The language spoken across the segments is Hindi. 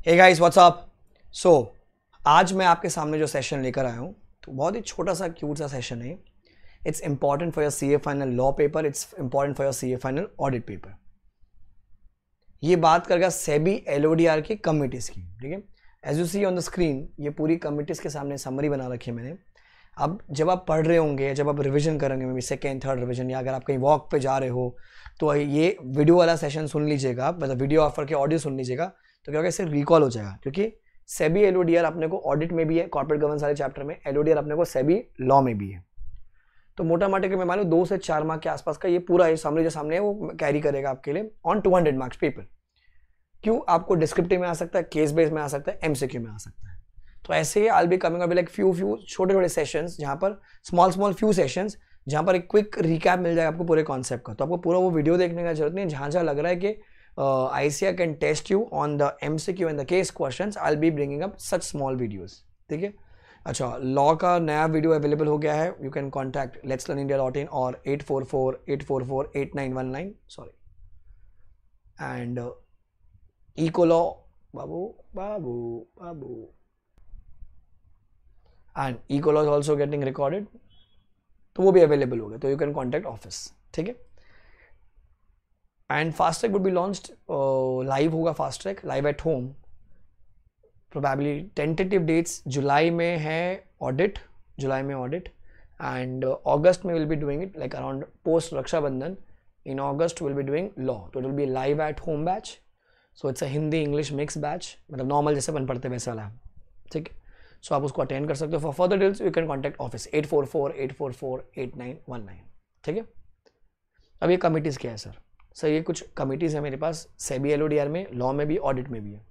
हे गाइस व्हाट्स अप। सो आज मैं आपके सामने जो सेशन लेकर आया हूँ तो बहुत ही छोटा सा क्यूट सा सेशन है। It's important for your CA final law paper, it's important for your CA final audit paper. ये बात करेगा सेबी एलओडीआर की कमिटीज़ की, ठीक है। As you see on the screen ये पूरी कमिटीज़ के सामने समरी बना रखी है मैंने। अब जब आप पढ़ रहे होंगे, जब आप रिवीजन करेंगे, maybe second third revision, या अगर आप कहीं वॉक पे जा रहे हो तो ये वीडियो वाला सेशन सुन लीजिएगा, मतलब वीडियो ऑफर के ऑडियो सुन लीजिएगा, तो क्या होगा, इससे रिकॉल हो जाएगा। क्योंकि सेबी एलओडीआर अपने को ऑडिट में भी है, कॉर्पोरेट गवर्नेंस वाले चैप्टर में, एलओडीआर अपने को सेबी लॉ में भी है। तो मोटा मोटा के मैं मानूँ 2 से 4 मार्क के आसपास का ये पूरा ये समरी जो सामने है वो कैरी करेगा आपके लिए ऑन 200 मार्क्स पेपर। क्यों? आपको डिस्क्रिप्टिव में आ सकता है, केस बेस में आ सकता है, एमसीक्यू में आ सकता है। तो ऐसे ही I be coming up like few छोटे छोटे सेशंस, जहाँ पर स्मॉल फ्यू सेशंस, जहाँ पर एक क्विक रिकैप मिल जाएगा आपको पूरे कॉन्सेप्ट का। तो आपको पूरा वो वीडियो देखने का जरूरत नहीं है। जहाँ जहाँ लग रहा है कि ICAR can test you on the MCQ and the case questions, I will be bringing up such small videos, ठीक है। अच्छा, लॉ का नया वीडियो अवेलेबल हो गया है। यू कैन कॉन्टैक्ट letslearnindia.in और 844-844-8919 सॉरी, एंड इकोलॉ बाबू and eco law is also getting recorded, तो वो भी अवेलेबल हो गया। तो यू कैन कॉन्टैक्ट ऑफिस, ठीक है। And fast track would be launched, live होगा fast track, live at home, probably tentative dates जुलाई में है ऑडिट, जुलाई में ऑडिट, एंड अगस्त में will be doing it like around post Rakshabandhan. In August will be doing law, तो it will be live at home batch. So it's a Hindi English mix batch, मतलब नॉर्मल जैसे अपन पढ़ते वैसे वाला, ठीक है। सो आप उसको अटेंड कर सकते हो। For further details you can contact office 844-844-8919, ठीक है। अब ये कमिटीज़ क्या है सर? सर ये कुछ कमिटीज़ है मेरे पास सेबी एलओडीआर में, लॉ में भी, ऑडिट में भी है।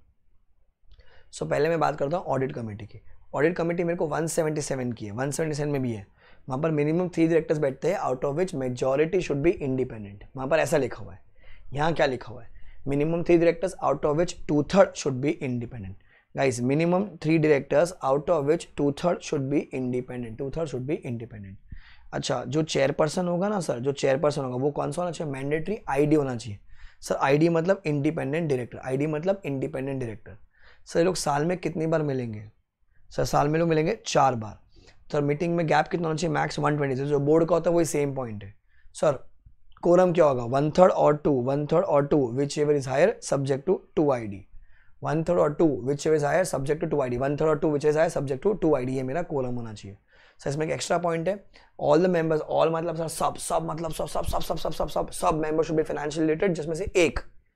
सो पहले मैं बात करता हूँ ऑडिट कमेटी की। ऑडिट कमेटी मेरे को 177 की है, 177 में भी है। वहाँ पर मिनिमम 3 डायरेक्टर्स बैठते हैं, out of which majority should be independent. वहाँ पर ऐसा लिखा हुआ है। यहाँ क्या लिखा हुआ है? Minimum 3 directors out of which 2/3 should be independent. Guys, minimum 3 directors out of which 2/3 should be independent, 2/3 should be independent. अच्छा, जो चेयरपर्सन होगा ना सर, जो चेयरपर्सन होगा वो कौन सा होना चाहिए? मैंडेटरी आईडी होना चाहिए सर। आईडी मतलब इंडिपेंडेंट डायरेक्टर, आईडी मतलब इंडिपेंडेंट डायरेक्टर। सर ये लोग साल में कितनी बार मिलेंगे? सर साल में लोग मिलेंगे 4 बार। सर मीटिंग में गैप कितना होना चाहिए? मैक्स 120। जो बोर्ड का होता है वही सेम पॉइंट है। सर कोरम क्या होगा? 1/3 और 2, 1/3 और 2 whichever is higher subject to 2 ID, 1/3 और 2 whichever is higher subject to 2 ID, 1/3 और 2 which is higher subject to 2 ID। ये मेरा कोरम होना चाहिए। सर इसमें एक एक्स्ट्रा पॉइंट है, ऑल द मेंबर्स, ऑल मतलब सर सब मतलब सब member should be financial related, जिसमें से एक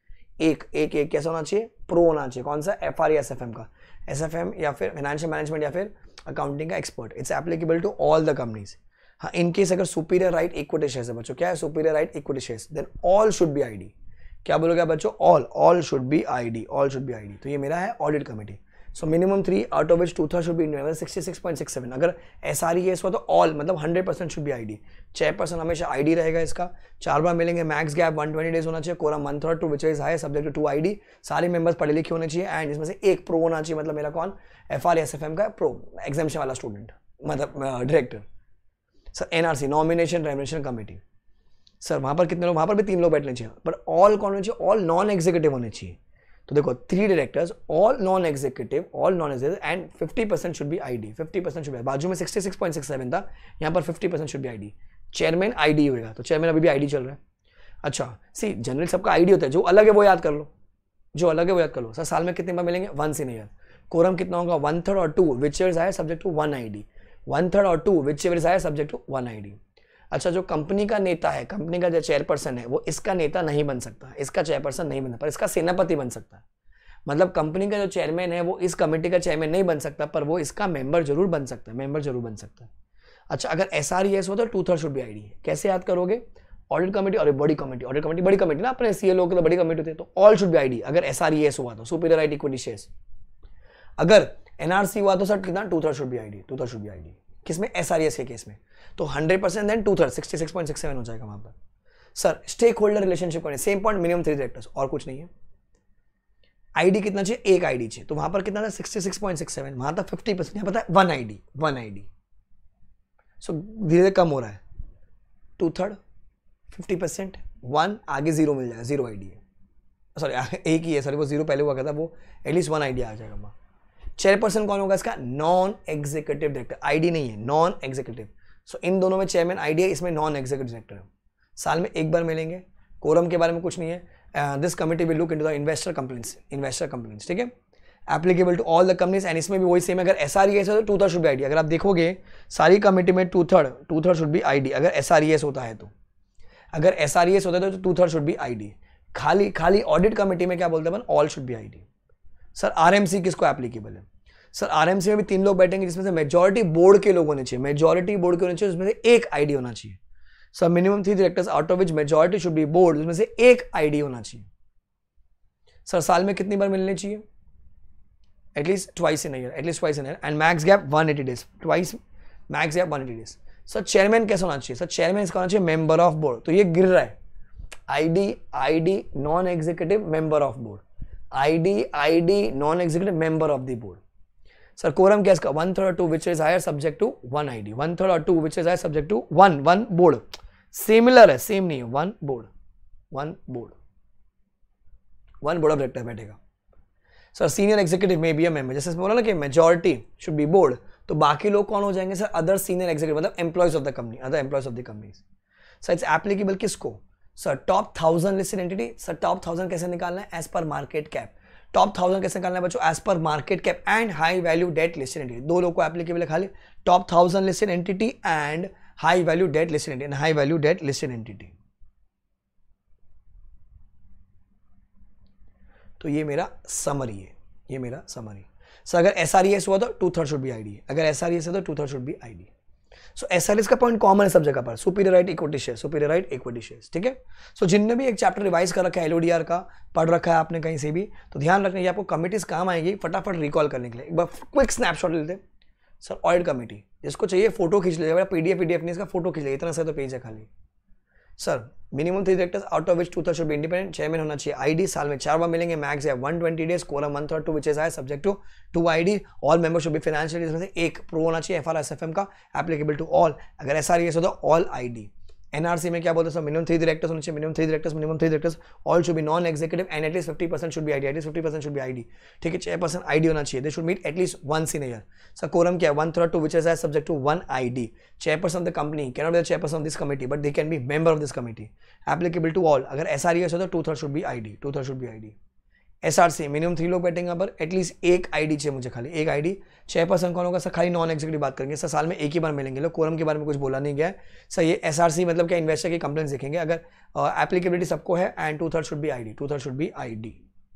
कैसा होना चाहिए? प्रो होना चाहिए। कौन सा? FRE SFM का, SFM या फिर फाइनेंशियल मैनेजमेंट या फिर अकाउंटिंग का expert. It's applicable to all the companies. हाँ, इन केस अगर सुपीरियर राइट इक्विटी शेयर्स है बच्चों, क्या है superior right equity shares, then all should be ID। क्या बोलोगे बच्चों? All should be ID, all should be ID। तो ये मेरा है audit committee. So minimum 3 out of which 2/3 should be independent, 66.67। अगर SRE हुआ तो ऑल मतलब 100% शुड बी ID। चेयरपर्सन हमेशा ID रहेगा इसका। 4 बार मिलेंगे, मैक्स गैप 120 डेज होना चाहिए, quorum 1/3 to which is higher subject to 2 ID। सारे मेंबर्स पढ़े लिखे होने चाहिए, एंड इसमें से एक प्रो होना चाहिए, मतलब मेरा कौन? FRE SFM का प्रो, एग्जामिशन वाला स्टूडेंट, मतलब director. Sir NRC nomination remuneration committee, sir वहाँ पर कितने लोग? वहाँ पर भी 3 लोग बैठने चाहिए, पर ऑल कौन होने चाहिए? ऑल नॉन एग्जीक्यूटिव होने चाहिए। तो देखो 3 directors, all non executive and 50% should be ID, 50% should be. बाजू में 66.67 था, यहाँ पर 50% should be ID। Chairman ID होगा, तो चेयरमैन अभी भी ID चल रहा है। अच्छा सी, जनरल सबका ID होता है, जो अलग है वो याद कर लो, जो अलग है वो याद कर लो। सर साल में कितने बार मिलेंगे? 1 इन ईयर। कोरम कितना होगा? 1/3 और 2 whichever is higher subject to 1 ID, 1/3 और 2 whichever is higher subject to 1 ID। अच्छा, जो कंपनी का नेता है, कंपनी का जो चेयरपर्सन है, वो इसका नेता नहीं बन सकता, इसका चेयरपर्सन नहीं बनता, पर इसका सेनापति बन सकता है। मतलब कंपनी का जो चेयरमैन है वो इस कमेटी का चेयरमैन नहीं बन सकता, पर वो इसका मेंबर जरूर बन सकता है, मेंबर जरूर बन सकता है। अच्छा, अगर SRES हो तो 2/3 शुड बी ID। कैसे याद करोगे? ऑडिट कमेटी और बड़ी कमेटी, ऑडिट कमेटी बड़ी कमेटी ना, अपने CLO के तो बड़ी कमेटी होती है, तो ऑल शुड बी ID। अगर SRES हुआ तो सुपीरियर राइट इक्विटी शेयर्स। अगर NRC हुआ तो सर कितना? 2/3 should be ID, 2/3 should be ID। किसमें? SRES के केस में। तो 100% देन 2/3 66.67 हो जाएगा वहां पर। सर स्टेक होल्डर रिलेशनशिप करने, सेम पॉइंट, मिनिमम 3 डायरेक्टर्स, और कुछ नहीं है। ID कितना चाहिए? एक ID चाहिए, तो वहां पर कितना था? 66.67, वहां था 50%, यहाँ पता है 1 ID। सो धीरे धीरे कम हो रहा है, 2/3 50%, 1 आगे 0 मिल जाएगा, 0 ID है। सॉरी एक ही है, सॉरी वो 0 पहले हुआ था, वो एटलीस्ट 1 आईडी आ जाएगा वहाँ। चेयरपर्सन कौन होगा इसका? नॉन एग्जीक्यूटिव डायरेक्टर, आईडी नहीं है, नॉन एग्जीक्यूटिव। सो इन दोनों में चेयरमैन आईडी है, इसमें नॉन एग्जीक्यूटिव डायरेक्टर है। साल में एक बार मिलेंगे। कोरम के बारे में कुछ नहीं है। This committee will look into the investor complaints, ठीक है, applicable to all the companies. And इसमें भी वही सेम है, अगर SRES है तो 2/3 शुड बी आईडी। अगर आप देखोगे सारी कमिटी में 2/3 शुड बी आईडी, अगर SRES होता है तो। अगर SRES होता है तो 2/3 शुड बी आईडी। खाली ऑडिट कमिटी में क्या बोलते हैं अपन? All should be ID. Sir RMC किसको एप्लीकेबल है? सर RMC में भी 3 लोग बैठेंगे, जिसमें से मेजॉरिटी बोर्ड के लोग होने चाहिए, मेजॉरिटी बोर्ड के होने चाहिए, उसमें से एक आईडी होना चाहिए। Sir minimum 3 directors out of which majority should be board, उसमें से एक आईडी होना चाहिए। सर साल में कितनी बार मिलने चाहिए? At least twice in year, and max gap 180 days, twice max gap 180 days. Sir chairman कैसा होना चाहिए? सर चेयरमैन इसका होना चाहिए मेंबर ऑफ बोर्ड। तो ये गिर रहा है, ID non executive member of board, ID non executive member of the board. Sir quorum क्या इसका? 1/3 or 2 which is higher subject to 1 ID, 1/3 or 2 which is higher subject to 1 board. Similar है, सेम नहीं है, 1 बोर्ड ऑफ डायरेक्टर बैठेगा। सर सीनियर एग्जीक्यूटिव में बी अ मेंबर, जैसे बोला ना कि मेजॉरिटी शुड बी बोर्ड, तो बाकी लोग कौन हो जाएंगे? सर अदर सीनियर एग्जीक्यूटिव, मतलब employees of the company, other employees of the companies. Sir it's applicable किसको? Sir top 1000 listed entity. Sir top 1000 कैसे निकालना है? एज पर मार्केट कैप। टॉप 1000 कैसे निकालना है बच्चों? एज पर market cap and high value debt listed entity. दो लोगों को एप्लीकेबल है खाली, top 1000 listed entity and high value debt listed entity, तो ये मेरा समरी है, सर अगर SRES हुआ तो 2/3 शुड बी आईडी, अगर SRES है तो 2/3 should be ID. So SRES का पॉइंट कॉमन है सब जगह पर, सुपीरियर राइट इक्विटी शेयर्स, ठीक है। सो जिनने भी एक चैप्टर रिवाइज कर रखा है LODR का, पढ़ रखा है आपने कहीं से भी, तो ध्यान रखना ये आपको कमिटीज काम आएगी फटाफट रिकॉल करने के लिए। एक बार क्विक स्नैपशॉट लेते हैं। सर ऑडिट कमेटी, जिसको चाहिए फोटो खींच लीजिएगा, PDF नहीं, इसका फोटो खींच लीजिए, इतना सा तो पेज है खाली। Sir minimum 3 directors out of which 2/3 should be independent, chairman होना चाहिए आईडी, साल में 4 बार मिलेंगे, मैक्स है 120 days, quorum 1/3 2 which is high subject to 2 ID, all member should be financial, इसमें से एक प्रो होना चाहिए FRSFM का, एप्लीकेबल टू ऑल। अगर SRES हो तो ऑल आईडी। NRC में क्या बोलते हैं सर? मिनिमम 3 डायरेक्टर्स होने चाहिए, minimum 3 directors, all should be non executive and at least 50% should be ID, ठीक है। चेयरपर्सन आईडी होना चाहिए, they should meet at least once in a year. Sir quorum क्या है? 1/3 2 which is high subject to 1 ID. Chairperson of the company can not be the chairperson of this committee, but they can be member of this committee, applicable to all. अगर SRES हो तो 2/3 should be ID. SRC minimum 3 लोग बैठेंगे यहाँ पर, एटलीस्ट एक आईडी चाहिए मुझे, खाली एक आईडी। चेयरपर्सन कौन होगा? सर खाली नॉन एग्जीक्यूटिव बात करेंगे, सर साल में एक ही बार मिलेंगे लोग, कोरम के बारे में कुछ बोला नहीं गया है सर। ये SRC मतलब क्या? इन्वेस्टर की कंप्लेंट्स देखेंगे, अगर एप्लीकेबिलिटी सबको है, and 2/3 should be ID.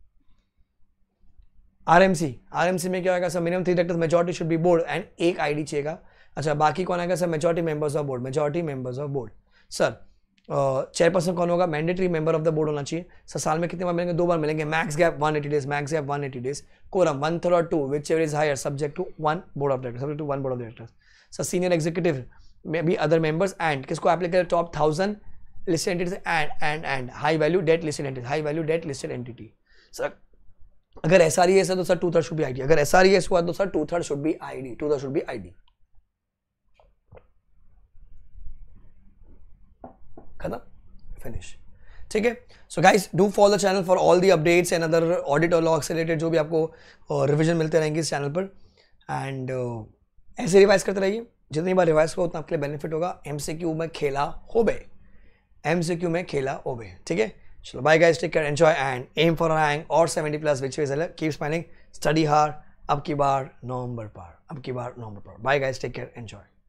RMC में क्या होगा sir? Minimum 3 directors, majority should be board and एक आईडी चाहिएगा। अच्छा बाकी कौन आएगा sir? Majority members of board. Sir chairperson कौन होगा? Mandatory member of the board होना चाहिए। सर साल में कितने बार मिलेंगे? 2 बार मिलेंगे, मैक्स गैप 180 डेज, कोरम 1/3 और 2 whichever is higher subject to 1 board of directors, sir senior executive में भी अदर मेंबर्स, एंड किसको applicable? Top 1000 listed entities and high value debt listed entity. Sir अगर SRES है तो सर 2/3 शुड बी आईडी, अगर SRES हुआ तो सर 2/3 शुड बी आईडी। खत्म, फिनिश, ठीक है। So guys do follow the channel for all the updates and other audit और लॉग से रिलेटेड जो भी आपको रिवीजन मिलते रहेंगे इस चैनल पर, एंड ऐसे रिवाइज करते रहिए, जितनी बार रिवाइज करो उतना आपके लिए बेनिफिट होगा। MCQ में खेला होबे, ठीक है। चलो bye guys, take care, enjoy and aim for rank और 70+ which is keep smiling, study hard, अब की बार नवंबर पर, bye guys, take care, enjoy.